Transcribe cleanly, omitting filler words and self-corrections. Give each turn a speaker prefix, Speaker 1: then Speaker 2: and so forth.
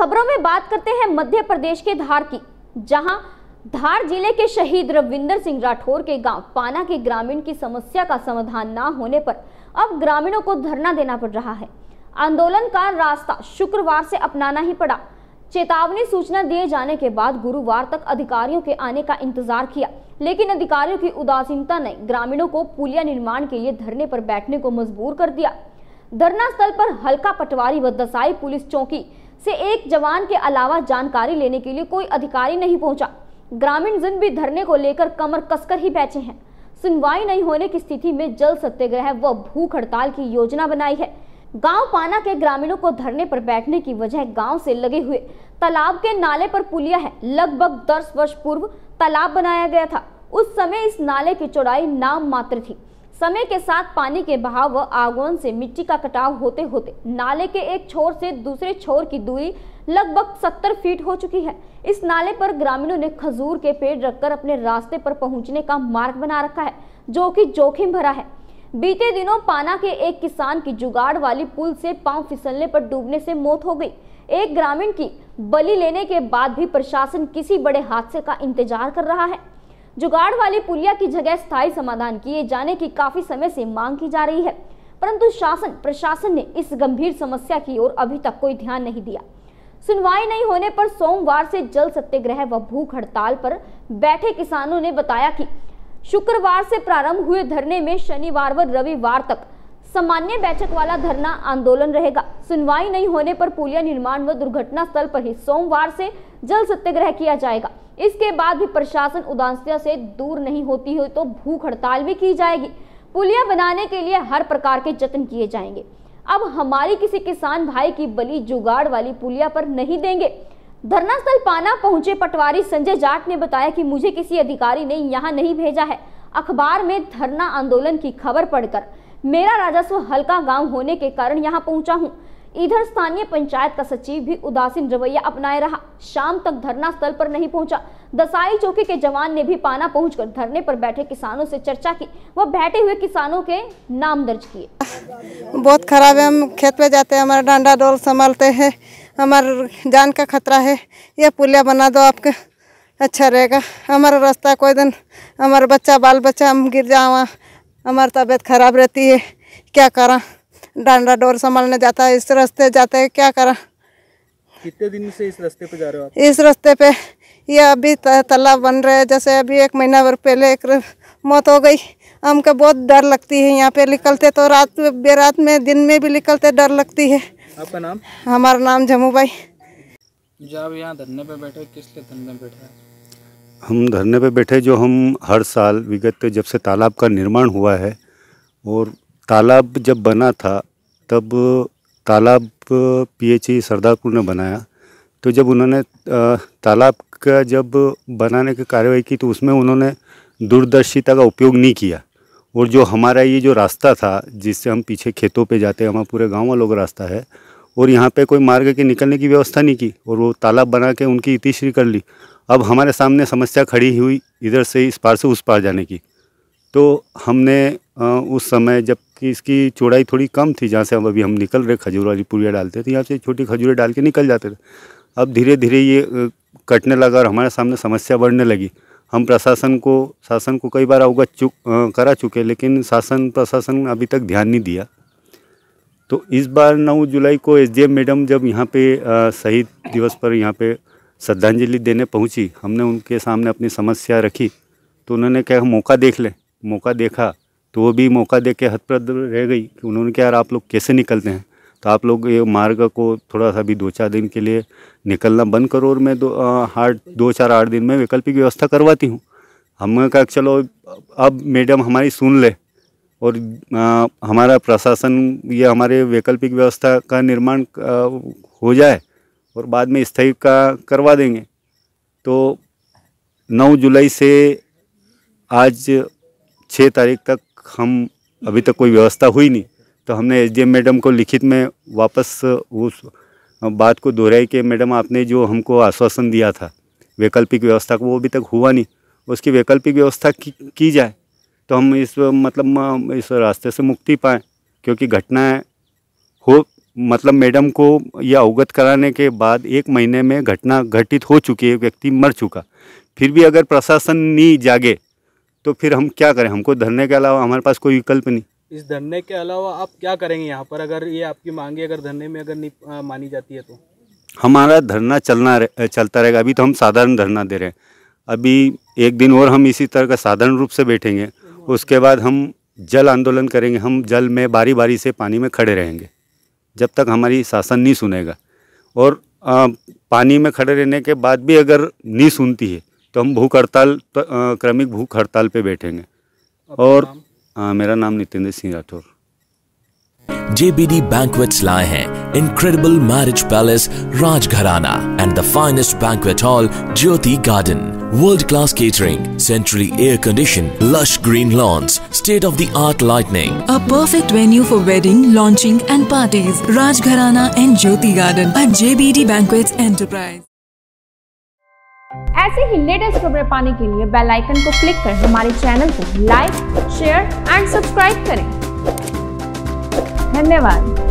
Speaker 1: खबरों में बात करते हैं मध्य प्रदेश के धार की, जहां धार जिले के शहीद रविंदर सिंह राठौर के गांव पाना के ग्रामीण की समस्या का समाधान न होने पर अब ग्रामीणों को धरना देना पड़ रहा है। आंदोलन का रास्ता शुक्रवार से अपनाना ही पड़ा। चेतावनी सूचना दिए जाने के बाद गुरुवार तक अधिकारियों के आने का इंतजार किया, लेकिन अधिकारियों की उदासीनता ने ग्रामीणों को पुलिया निर्माण के लिए धरने पर बैठने को मजबूर कर दिया। धरना स्थल पर हल्का पटवारी व दसाई पुलिस चौकी से एक जवान के अलावा जानकारी लेने के लिए कोई अधिकारी नहीं पहुंचा। ग्रामीण जन भी धरने को लेकर कमर कसकर ही बैठे हैं। सुनवाई नहीं होने की स्थिति में जल सत्याग्रह व भूख हड़ताल की योजना बनाई है। गांव पाना के ग्रामीणों को धरने पर बैठने की वजह गांव से लगे हुए तालाब के नाले पर पुलिया है। लगभग 10 वर्ष पूर्व तालाब बनाया गया था। उस समय इस नाले की चौड़ाई नाम मात्र थी। समय के साथ पानी के बहाव व आगमन से मिट्टी का कटाव होते होते नाले के एक छोर से दूसरे छोर की दूरी लगभग 70 फीट हो चुकी है। इस नाले पर ग्रामीणों ने खजूर के पेड़ रखकर अपने रास्ते पर पहुंचने का मार्ग बना रखा है, जो कि जोखिम भरा है। बीते दिनों पाना के एक किसान की जुगाड़ वाली पुल से पांव फिसलने पर डूबने से मौत हो गई। एक ग्रामीण की बलि लेने के बाद भी प्रशासन किसी बड़े हादसे का इंतजार कर रहा है। जुगाड़ वाली पुलिया की जगह स्थायी समाधान किए जाने की काफी समय से मांग की जा रही है, परंतु शासन प्रशासन ने इस गंभीर समस्या की ओर अभी तक कोई ध्यान नहीं दिया। सुनवाई नहीं होने पर सोमवार से जल सत्याग्रह व भूख हड़ताल पर बैठे किसानों ने बताया कि शुक्रवार से प्रारंभ हुए धरने में शनिवार व रविवार तक सामान्य बैठक वाला धरना आंदोलन रहेगा। सुनवाई नहीं होने पर पुलिया निर्माण व दुर्घटना स्थल पर ही सोमवार से जल सत्याग्रह किया जाएगा। इसके बाद भी प्रशासन उदासीनता से दूर नहीं होती हो तो भूख हड़ताल भी की जाएगी। पुलिया बनाने के लिए हर प्रकार के जतन किए जाएंगे। अब हमारी किसी किसान भाई की बलि जुगाड़ वाली पुलिया पर नहीं देंगे। धरना स्थल पाना पहुंचे पटवारी संजय जाट ने बताया कि मुझे किसी अधिकारी ने यहां नहीं भेजा है। अखबार में धरना आंदोलन की खबर पढ़कर मेरा राजस्व हल्का गांव होने के कारण यहां पहुंचा हूं। इधर स्थानीय पंचायत का सचिव भी उदासीन रवैया अपनाए रहा। शाम तक धरना स्थल पर नहीं पहुंचा। दसाई चौकी के जवान ने भी पाना पहुंचकर धरने पर बैठे किसानों से चर्चा की व बैठे हुए किसानों के नाम दर्ज किए।
Speaker 2: बहुत खराब है। हम खेत पे जाते हैं, हमारा डांडा डोल संभालते हैं, हमारे जान का खतरा है। ये पुलिया बना दो, आपके अच्छा रहेगा। हमारा रास्ता कोई दिन हमारा बच्चा बाल बच्चा हम गिर जावा, हमारी तबीयत खराब रहती है। क्या करा, डांडा डोर संभालने जाता है, इस रास्ते जाते हैं, क्या करा।
Speaker 3: कितने दिन से इस रास्ते पे जा रहे हो आप?
Speaker 2: इस रास्ते पे ये अभी तालाब बन रहे हैं। जैसे अभी 1 महीना भर पहले एक मौत हो गई। हमको बहुत डर लगती है। यहाँ पे निकलते तो रात बेरात में दिन में भी निकलते डर लगती है।
Speaker 3: आपका नाम?
Speaker 2: हमारा नाम जमू भाई।
Speaker 3: जब यहाँ धरने पे बैठे, किस लिए धरने पे बैठे?
Speaker 4: हम धरने पे बैठे जो हम हर साल विगत जब से तालाब का निर्माण हुआ है और तालाब जब बना था तब तालाब PHE सरदारपुर ने बनाया। तो जब उन्होंने तालाब का जब बनाने की कार्रवाई की तो उसमें उन्होंने दूरदर्शिता का उपयोग नहीं किया। और जो हमारा ये जो रास्ता था जिससे हम पीछे खेतों पे जाते हैं, हमारा पूरे गांव वालों का रास्ता है, और यहाँ पे कोई मार्ग के निकलने की व्यवस्था नहीं की और वो तालाब बना के उनकी इतिश्री कर ली। अब हमारे सामने समस्या खड़ी हुई इधर से इस पार से उस पार जाने की। तो हमने उस समय जबकि इसकी चौड़ाई थोड़ी कम थी, जहाँ से अभी हम निकल रहे खजूर वाली पुलिया डालते थे, यहाँ से छोटी खजूरें डाल के निकल जाते थे। अब धीरे धीरे ये कटने लगा और हमारे सामने समस्या बढ़ने लगी। हम शासन को कई बार अवगत करा चुके, लेकिन प्रशासन अभी तक ध्यान नहीं दिया। तो इस बार 9 जुलाई को SDM मैडम जब यहाँ पे शहीद दिवस पर यहाँ पे श्रद्धांजलि देने पहुँची, हमने उनके सामने अपनी समस्या रखी तो उन्होंने कहा मौका देख लें। मौका देखा तो वो भी मौका दे के हतप्रद रह गई कि उन्होंने कहा यार आप लोग कैसे निकलते हैं, तो आप लोग ये मार्ग को थोड़ा सा भी 2-4 दिन के लिए निकलना बंद करो और मैं 2-4-8 दिन में वैकल्पिक व्यवस्था करवाती हूँ। हमने कहा चलो अब मैडम हमारी सुन ले और हमारा प्रशासन ये हमारे वैकल्पिक व्यवस्था का निर्माण हो जाए और बाद में स्थायी का करवा देंगे। तो 9 जुलाई से आज 6 तारीख तक हम अभी तक कोई व्यवस्था हुई नहीं। तो हमने SDM मैडम को लिखित में वापस उस बात को दोहराई कि मैडम आपने जो हमको आश्वासन दिया था वैकल्पिक व्यवस्था को, वो अभी तक हुआ नहीं, उसकी वैकल्पिक व्यवस्था की जाए तो हम इस रास्ते से मुक्ति पाएँ, क्योंकि घटनाएं मतलब मैडम को यह अवगत कराने के बाद 1 महीने में घटना घटित हो चुकी है, व्यक्ति मर चुका। फिर भी अगर प्रशासन नहीं जागे तो फिर हम क्या करें? हमको धरने के अलावा हमारे पास कोई विकल्प नहीं।
Speaker 5: इस धरने के अलावा आप क्या करेंगे यहाँ पर, अगर ये आपकी मांगे अगर धरने में अगर नहीं मानी जाती है तो?
Speaker 4: हमारा धरना चलता रहेगा। अभी तो हम साधारण धरना दे रहे हैं, अभी 1 दिन और हम इसी तरह का साधारण रूप से बैठेंगे। उसके बाद हम जल आंदोलन करेंगे। हम जल में बारी बारी से पानी में खड़े रहेंगे जब तक हमारी शासन नहीं सुनेगा। और पानी में खड़े रहने के बाद भी अगर नहीं सुनती है तो हम भूख हड़ताल, क्रमिक भूख हड़ताल पे बैठेंगे। और मेरा नाम नितेंद्र सिंह राठौर।
Speaker 6: JBD Banquets लाए हैं incredible marriage palace Rajgharana and the finest banquet hall Jyoti Garden. World-class catering, centrally air-conditioned, lush green lawns, state-of-the-art lighting.
Speaker 7: A perfect venue for wedding, launching and parties. Rajgharana and Jyoti Garden at JBD Banquets Enterprise.
Speaker 1: ऐसे ही latest खबरें पाने के लिए bell icon को click कर हमारे channel को like, share and subscribe करें। धन्यवाद।